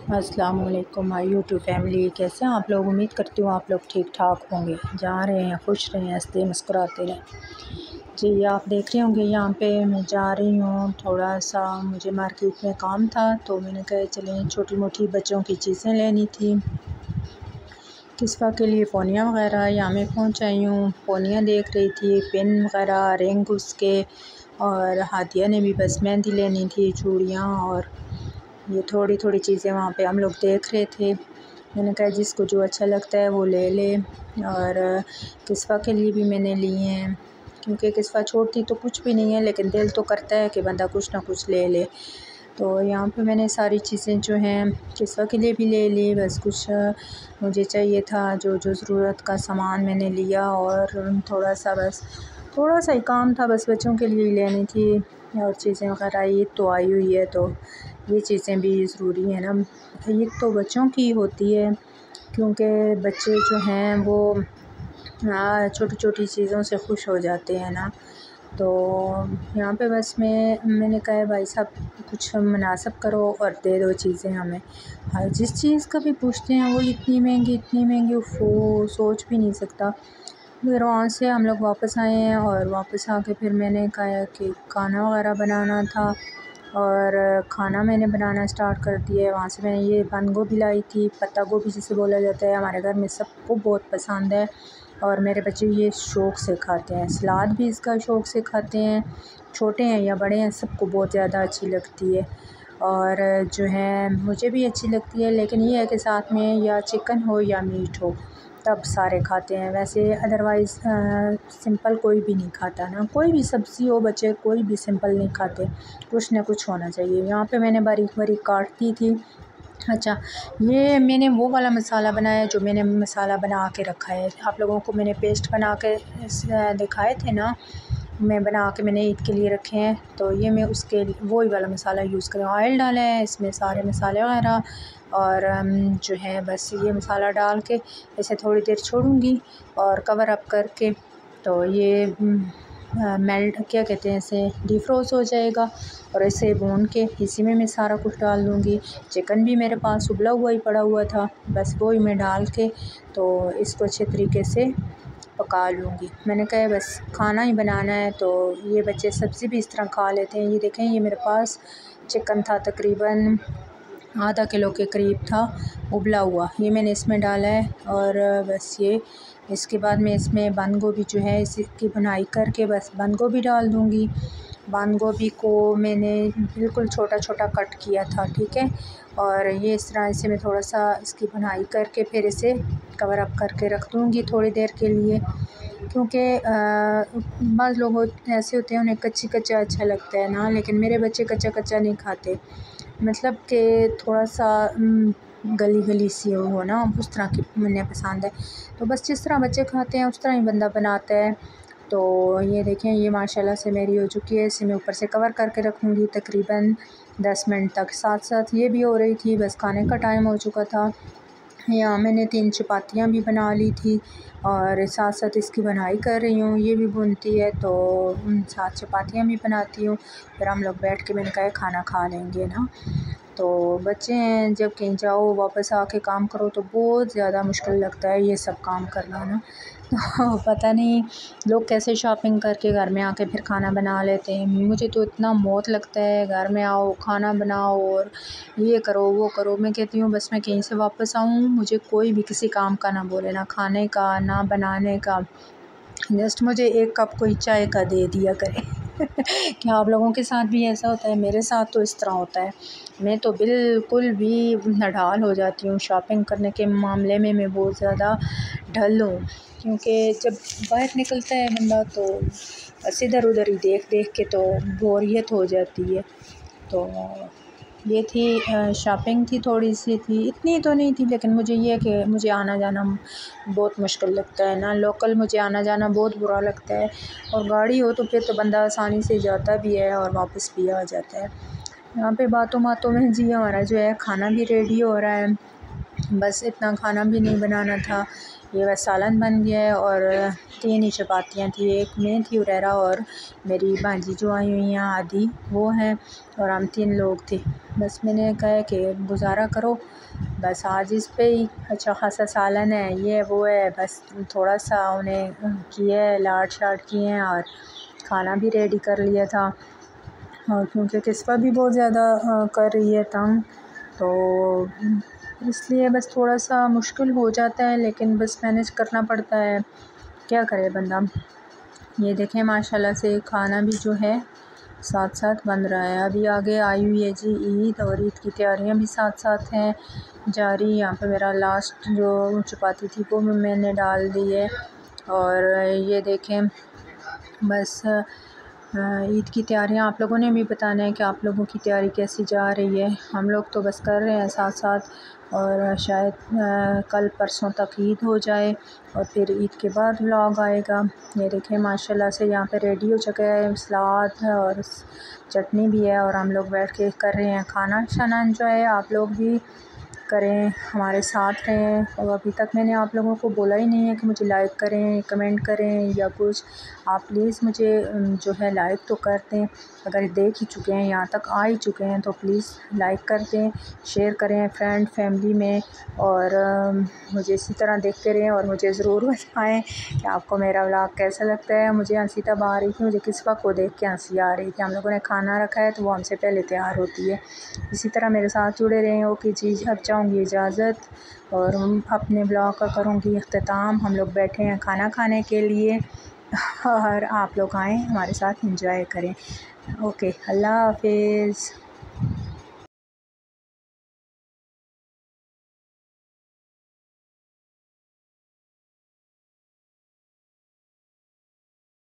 अस्सलाम वालेकुम my YouTube family. कैसे हैं आप लोग? उम्मीद करती हूँ आप लोग ठीक ठाक होंगे, जा रहे हैं, खुश रहें, हंसते मुस्कुराते रहें। जी, आप देख रहे होंगे यहाँ पे मैं जा रही हूँ, थोड़ा सा मुझे मार्केट में काम था तो मैंने कहा चलें छोटी मोटी बच्चों की चीज़ें लेनी थी। किस्सा के लिए पोनिया वगैरह यहाँ मैं पहुँच आई हूँ। पोनिया देख रही थी, पेन वगैरह, रिंग उसके, और हादिया ने भी बस मेहंदी लेनी थी, चूड़ियाँ, और ये थोड़ी थोड़ी चीज़ें वहाँ पे हम लोग देख रहे थे। मैंने कहा जिसको जो अच्छा लगता है वो ले ले। और किस्सा के लिए भी मैंने लिए हैं, क्योंकि किस्सा छोड़ती तो कुछ भी नहीं है, लेकिन दिल तो करता है कि बंदा कुछ ना कुछ ले ले। तो यहाँ पे मैंने सारी चीज़ें जो हैं किस्सा के लिए भी ले ली। बस कुछ मुझे चाहिए था, जो जो ज़रूरत का सामान मैंने लिया, और थोड़ा सा ही काम था, बस बच्चों के लिए ही लेनी थी और चीज़ें वगैरह। ईद तो आई हुई है तो ये चीज़ें भी ज़रूरी है ना। ईद तो बच्चों की होती है, क्योंकि बच्चे जो हैं वो छोटी छोटी चीज़ों से खुश हो जाते हैं ना। तो यहाँ पे बस मैंने कहा भाई साहब कुछ मुनासिब करो और दे दो चीज़ें हमें। हाँ, जिस चीज़ का भी पूछते हैं वो इतनी महंगी, वो सोच भी नहीं सकता। फिर वहाँ से हम लोग वापस आए हैं, और वापस आके फिर मैंने कहा कि खाना वगैरह बनाना था, और खाना मैंने बनाना स्टार्ट कर दिया है। वहाँ से मैंने ये बंद गोभी लाई थी, पत्ता गोभी जिसे बोला जाता है, हमारे घर में सबको बहुत पसंद है और मेरे बच्चे ये शौक़ से खाते हैं। सलाद भी इसका शौक़ से खाते हैं, छोटे हैं या बड़े हैं, सबको बहुत ज़्यादा अच्छी लगती है। और जो है मुझे भी अच्छी लगती है, लेकिन ये है कि साथ में या चिकन हो या मीट हो तब सारे खाते हैं। वैसे अदरवाइज़ सिंपल कोई भी नहीं खाता ना, कोई भी सब्ज़ी हो, बच्चे कोई भी सिंपल नहीं खाते, कुछ ना कुछ होना चाहिए। यहाँ पे मैंने बारीक बारीक काट दी थी। अच्छा, ये मैंने वो वाला मसाला बनाया जो मैंने मसाला बना के रखा है, आप लोगों को मैंने पेस्ट बना के दिखाए थे ना, मैं बना के मैंने ईद के लिए रखे हैं। तो ये मैं उसके वही वाला मसाला यूज़ करें। ऑयल डाला है इसमें, सारे मसाले वगैरह, और जो है बस ये मसाला डाल के इसे थोड़ी देर छोड़ूंगी और कवर अप करके, तो ये मेल्ट क्या कहते हैं इसे, डिफ्रोज़ हो जाएगा। और इसे भून के इसी में मैं सारा कुछ डाल दूँगी। चिकन भी मेरे पास उबला हुआ ही पड़ा हुआ था, बस वो ही मैं डाल के तो इसको अच्छे तरीके से पका लूँगी। मैंने कहा बस खाना ही बनाना है, तो ये बच्चे सब्ज़ी भी इस तरह खा लेते हैं। ये देखें, ये मेरे पास चिकन था, तकरीबन आधा किलो के करीब था उबला हुआ, ये मैंने इसमें डाला है। और बस ये इसके बाद मैं इसमें बंद गोभी जो है इसकी बुनाई करके बस बंद गोभी डाल दूँगी। बंद गोभी को मैंने बिल्कुल छोटा छोटा कट किया था, ठीक है। और ये इस तरह से मैं थोड़ा सा इसकी बुनाई करके फिर इसे कवर अप करके रख दूँगी थोड़ी देर के लिए, क्योंकि बाज़ लोग ऐसे होते हैं उन्हें कच्ची कच्चा अच्छा लगता है ना, लेकिन मेरे बच्चे कच्चा कच्चा नहीं खाते, मतलब कि थोड़ा सा गली गली सी हो ना, उस तरह की उन्हें पसंद है। तो बस जिस तरह बच्चे खाते हैं उस तरह ही बंदा बनाता है। तो ये देखें, ये माशाल्लाह से मेरी हो चुकी है। इसे मैं ऊपर से कवर करके रखूँगी तकरीबन 10 मिनट तक। साथ साथ ये भी हो रही थी, बस खाने का टाइम हो चुका था। यहाँ मैंने 3 चपातियाँ भी बना ली थी और साथ साथ इसकी बुनाई कर रही हूँ। ये भी बुनती है तो साथ चपातियाँ भी बनाती हूँ, फिर हम लोग बैठ के मैंने कहा खाना खा लेंगे ना। तो बच्चे हैं, जब कहीं जाओ वापस आके काम करो तो बहुत ज़्यादा मुश्किल लगता है ये सब काम करना ना। तो पता नहीं लोग कैसे शॉपिंग करके घर में आके फिर खाना बना लेते हैं। मुझे तो इतना मौत लगता है, घर में आओ, खाना बनाओ और ये करो वो करो। मैं कहती हूँ बस मैं कहीं से वापस आऊँ, मुझे कोई भी किसी काम का ना बोले, ना खाने का ना बनाने का, जस्ट मुझे एक कप कोई चाय का दे दिया करे। क्या आप लोगों के साथ भी ऐसा होता है? मेरे साथ तो इस तरह होता है, मैं तो बिल्कुल भी नढाल हो जाती हूँ शॉपिंग करने के मामले में। मैं बहुत ज़्यादा ढल हूँ, क्योंकि जब बाहर निकलता है बंदा तो बस इधर उधर ही देख देख के तो बोरियत हो जाती है। तो ये थी शॉपिंग थी, थोड़ी सी थी, इतनी तो नहीं थी, लेकिन मुझे ये है कि मुझे आना जाना बहुत मुश्किल लगता है ना, लोकल मुझे आना जाना बहुत बुरा लगता है। और गाड़ी हो तो फिर तो बंदा आसानी से जाता भी है और वापस भी आ जाता है। यहाँ पे बातों बातों में जी हमारा जो है खाना भी रेडी हो रहा है। बस इतना खाना भी नहीं बनाना था। ये बस सालन बन गया है और 3 ही चपातियाँ थी, एक मैं थी हुरैरा और मेरी भांजी जो आई हुई हैं आदि वो हैं, और हम 3 लोग थे। बस मैंने कहा कि गुज़ारा करो, बस आज इस पे ही अच्छा ख़ासा सालन है, ये वो है, बस थोड़ा सा उन्हें किया है, लाड शाड किए हैं और खाना भी रेडी कर लिया था। और क्योंकि किस्सा भी बहुत ज़्यादा कर रही है तंग, तो इसलिए बस थोड़ा सा मुश्किल हो जाता है, लेकिन बस मैनेज करना पड़ता है, क्या करे बंदा। ये देखें माशाल्लाह से खाना भी जो है साथ साथ बन रहा है। अभी आगे आई हुई है जी ईद, और ईद की तैयारियां भी साथ साथ हैं जारी। यहाँ पे मेरा लास्ट जो चपाती थी वो मैंने डाल दी है, और ये देखें बस ईद की तैयारियां आप लोगों ने भी बताना है कि आप लोगों की तैयारी कैसी जा रही है। हम लोग तो बस कर रहे हैं साथ साथ, और शायद कल परसों तक ईद हो जाए और फिर ईद के बाद व्लॉग आएगा। ये देखें माशाल्लाह से यहाँ पे रेडी हो चुका है, सलाद है और चटनी भी है, और हम लोग बैठ के कर रहे हैं खाना शाना एंजॉय। आप लोग भी करें, हमारे साथ रहें। और अभी तक मैंने आप लोगों को बोला ही नहीं है कि मुझे लाइक करें, कमेंट करें या कुछ। आप प्लीज़ मुझे जो है लाइक तो कर दें, अगर देख ही चुके हैं, यहाँ तक आ ही चुके हैं, तो प्लीज़ लाइक कर दें, शेयर करें फ्रेंड फैमिली में, और मुझे इसी तरह देखते रहें और मुझे ज़रूर बताएं कि आपको मेरा व्लॉग कैसा लगता है। मुझे हंसी तब आ रही थी, मुझे किस्सा को देख के हंसी आ रही थी। हम लोगों ने खाना रखा है तो वो हमसे पहले तैयार होती है। इसी तरह मेरे साथ जुड़े रहें। ओके जी, अब चाहूँगी इजाज़त और अपने ब्लॉग का करूँगी अख्तिताम। हम लोग बैठे हैं खाना खाने के लिए, और आप लोग आएँ हमारे साथ एंजॉय करें। ओके, अल्लाह हाफिज़।